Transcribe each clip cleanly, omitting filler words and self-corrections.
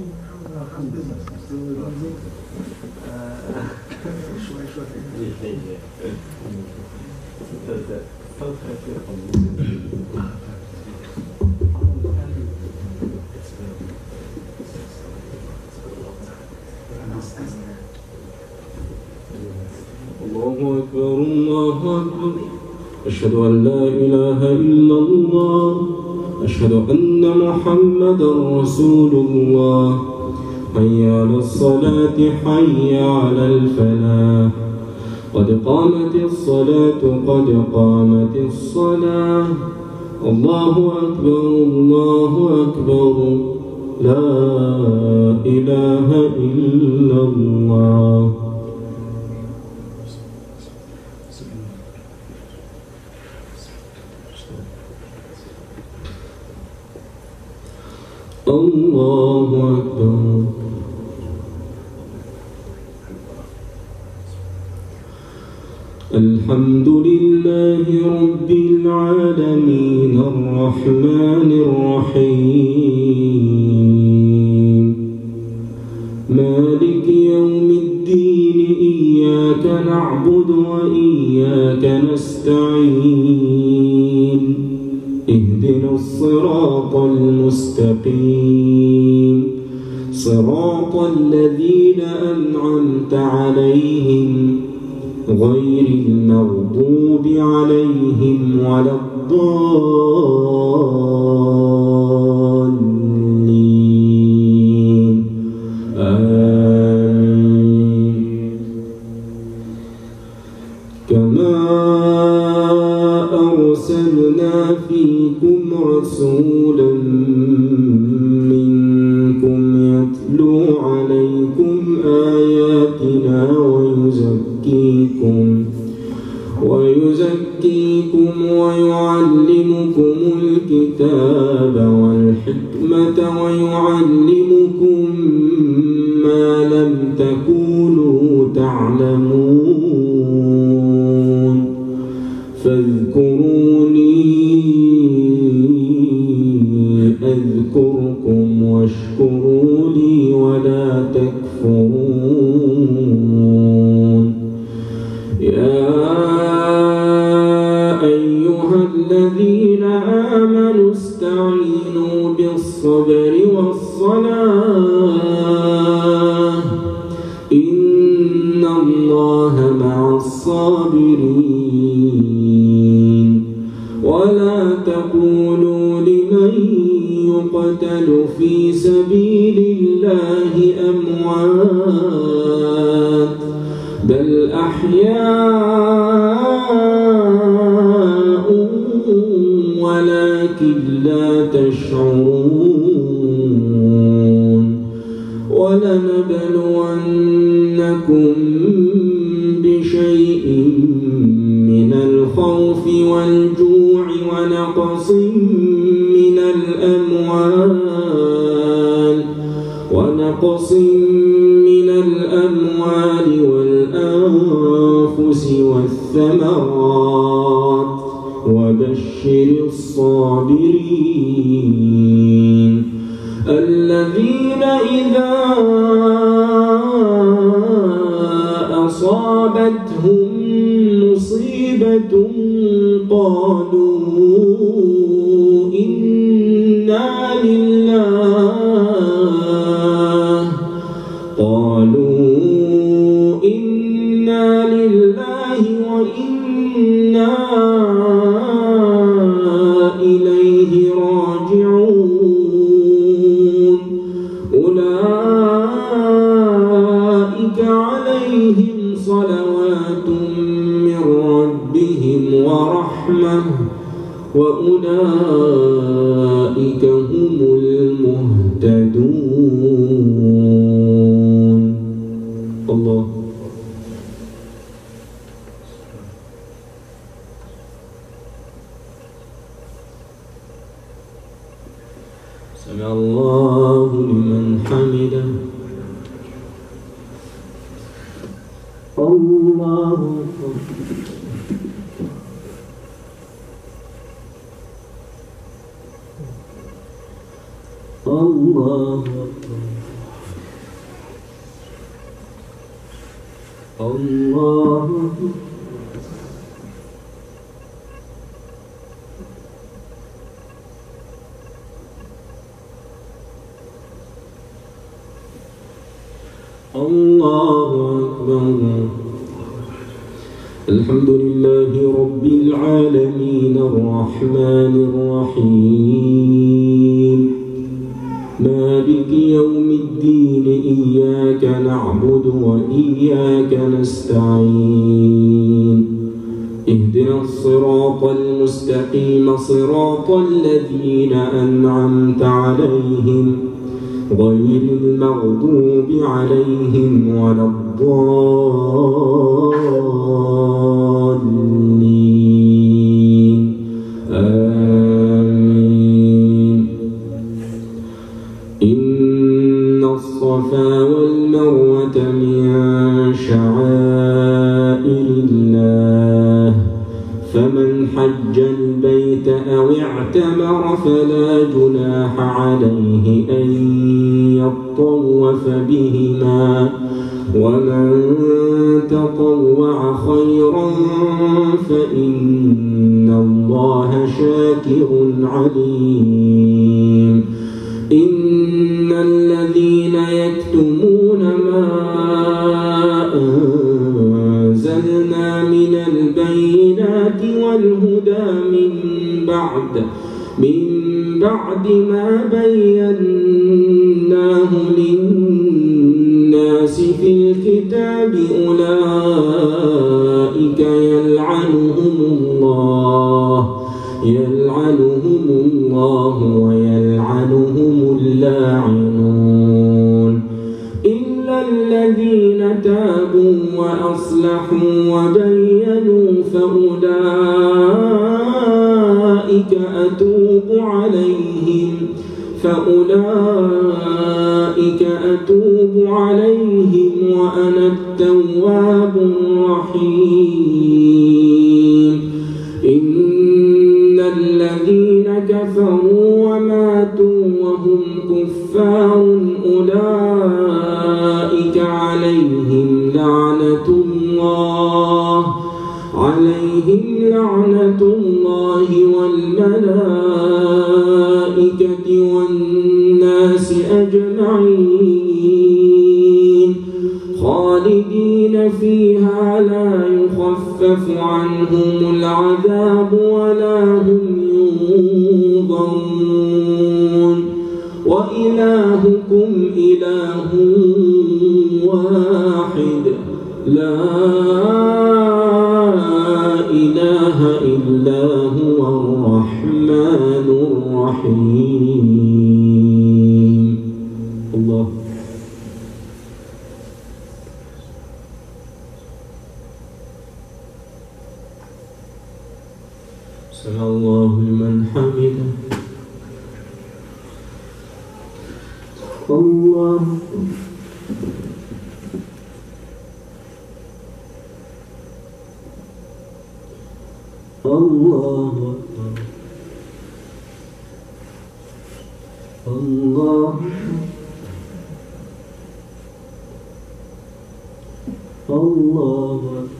الله أكبر الله أكبر أشهد أن لا إله إلا الله أشهد أن محمدا رسول الله حي على الصلاة حي على الفلاح قد قامت الصلاة قد قامت الصلاة الله أكبر الله أكبر لا إله إلا الله الله أكبر الحمد لله رب العالمين الرحمن الرحيم مالك يوم الدين إياك نعبد وإياك نستعين اهدنا الصراط المستقيم صراط الذين أنعمت عليهم غير المغضوب عليهم ولا الضالين آمين كما أرسلنا فيكم رسولا منكم يتلو عليكم آياتنا ويزكيكم ويعلمكم الكتاب والحكمة ويعلمكم ما لم تكونوا تعلمون فاذكروني أذكركم واشكروا لي ولا تكفرون يا أيها الذين آمنوا استعينوا بالصبر والصلاة إن الله مع الصابرين ولا تقولوا لمن يقتل في سبيل الله أموات بل أحياء ولكن لا تشعرون ولنبلونكم بشيء من الخوف والجوع ونقص من الأموال والأنفس والثمرات وبشر الصابرين الذين إذا أصابتهم مصيبة قالوا إنا لله وإنا إليه راجعون أولئك عليهم صلوات من ربهم ورحمة وأولئك هم المهتدون الله سمع الله لمن حمده الله أكبر الله أكبر الله أكبر. الحمد لله رب العالمين الرحمن الرحيم مالك يوم الدين إياك نعبد وإياك نستعين اهدنا الصراط المستقيم صراط الذين أنعمت عليهم غير المغضوب عليهم ولا الضالين آمين. إن الصفا والمروة من شعائر الله فمن حج البيت أو اعتمر فلا جناح عليه أن يطوف بهما ومن تطوع خيرا فإن الله شاكر عليم. إن الذين يكتمون ما أنزلنا من البينات والهدى من بعد ما بيناه للناس في الكتاب أولئك يلعنهم الله ويلعنهم اللاعنون إلا الذين تابوا وأصلحوا وبينوا فأولئك أتوب عليهم وأنا التواب الرحيم. إن الذين كفروا وماتوا وهم كفار أولئك عليهم لعنة الله والملائكة والناس أجمعين خالدين فيها لا يخفف عنهم العذاب ولا هم ينظرون وإلهكم إله واحد لا إله إلا هو الرحمن الرحيم. الله سمع الله لمن حمده. الله الله الله الله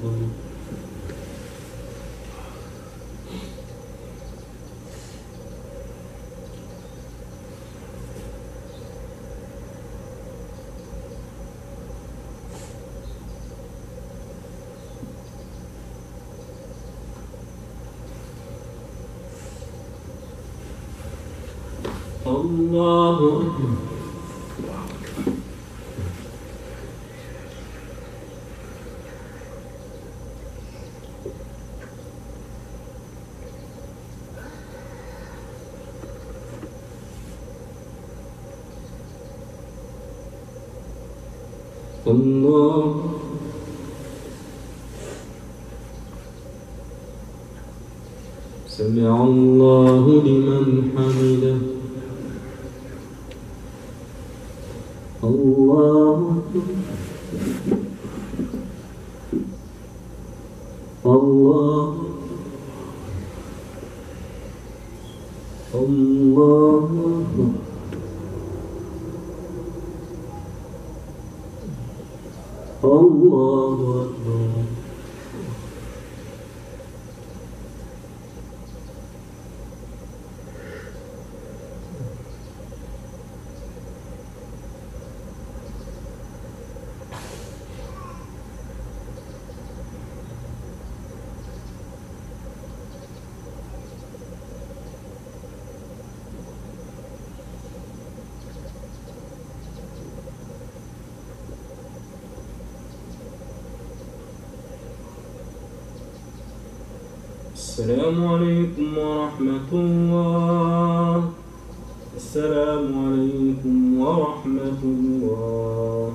الله الله سمع الله لمن حمده. الله الله الله الله أكبر. السلام عليكم ورحمة الله. السلام عليكم ورحمة الله.